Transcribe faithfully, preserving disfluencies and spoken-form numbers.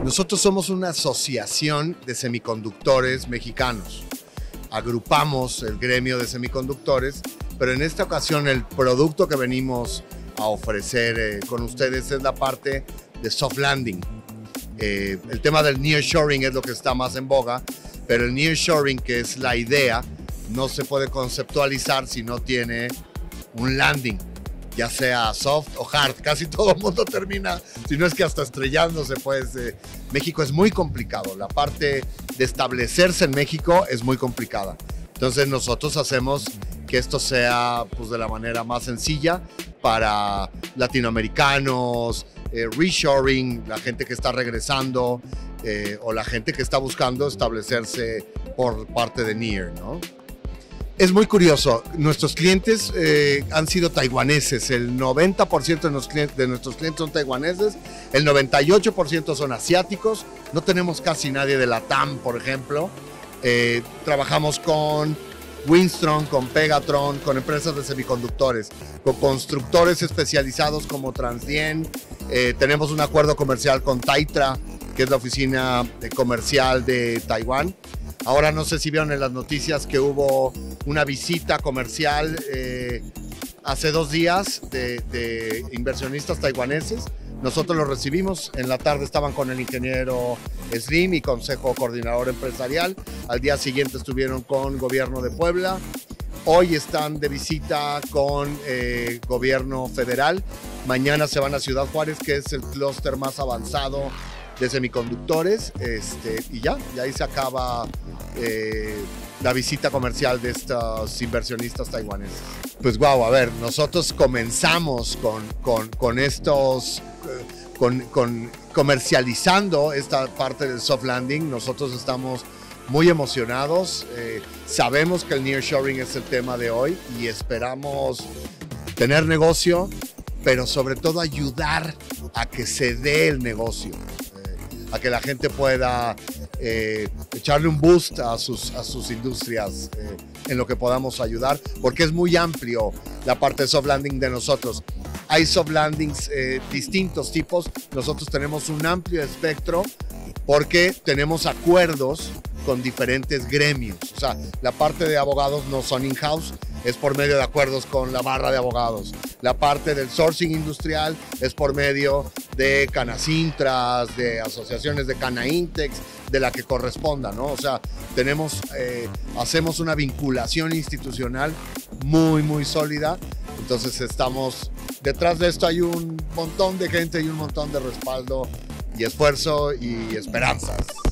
Nosotros somos una asociación de semiconductores mexicanos. Agrupamos el gremio de semiconductores, pero en esta ocasión el producto que venimos a ofrecer eh, con ustedes es la parte de soft landing. Eh, el tema del nearshoring es lo que está más en boga, pero el nearshoring, que es la idea, no se puede conceptualizar si no tiene un landing, ya sea soft o hard. Casi todo el mundo termina, si no es que hasta estrellándose, pues. Eh, México es muy complicado. La parte de establecerse en México es muy complicada. Entonces nosotros hacemos que esto sea, pues, de la manera más sencilla para latinoamericanos, eh, reshoring, la gente que está regresando eh, o la gente que está buscando establecerse por parte de Near, ¿no? Es muy curioso, nuestros clientes eh, han sido taiwaneses, el noventa por ciento de, los clientes, de nuestros clientes son taiwaneses, el noventa y ocho por ciento son asiáticos, no tenemos casi nadie de la T A M, por ejemplo. Eh, trabajamos con Winstron, con Pegatron, con empresas de semiconductores, con constructores especializados como Transdien. Eh, tenemos un acuerdo comercial con Taitra, que es la oficina comercial de Taiwán. Ahora no sé si vieron en las noticias que hubo una visita comercial eh, hace dos días de, de inversionistas taiwaneses. Nosotros los recibimos, en la tarde estaban con el ingeniero Slim y Consejo Coordinador Empresarial. Al día siguiente estuvieron con Gobierno de Puebla. Hoy están de visita con eh, Gobierno Federal. Mañana se van a Ciudad Juárez, que es el clúster más avanzado de semiconductores, este, y ya, y ahí se acaba eh, la visita comercial de estos inversionistas taiwaneses. Pues wow, a ver, nosotros comenzamos con, con, con estos, con, con comercializando esta parte del soft landing. Nosotros estamos muy emocionados, eh, sabemos que el nearshoring es el tema de hoy y esperamos tener negocio, pero sobre todo ayudar a que se dé el negocio, a que la gente pueda eh, echarle un boost a sus, a sus industrias eh, en lo que podamos ayudar, porque es muy amplio la parte de soft landing de nosotros. Hay soft landings eh, distintos tipos, nosotros tenemos un amplio espectro porque tenemos acuerdos con diferentes gremios. O sea, la parte de abogados no son in-house, es por medio de acuerdos con la barra de abogados. La parte del sourcing industrial es por medio de Canacintras, de asociaciones de Canaintex, de la que corresponda, ¿no? O sea, tenemos, eh, hacemos una vinculación institucional muy, muy sólida. Entonces estamos, detrás de esto hay un montón de gente y un montón de respaldo y esfuerzo y esperanzas.